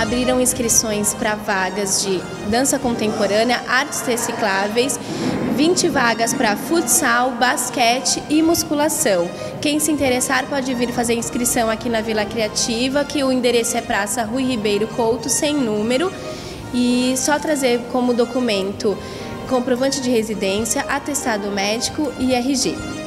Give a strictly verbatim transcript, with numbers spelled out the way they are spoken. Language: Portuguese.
abriram inscrições para vagas de dança contemporânea, artes recicláveis, vinte vagas para futsal, basquete e musculação. Quem se interessar pode vir fazer inscrição aqui na Vila Criativa, que o endereço é Praça Rui Ribeiro Couto, sem número, e só trazer como documento comprovante de residência, atestado médico e R G.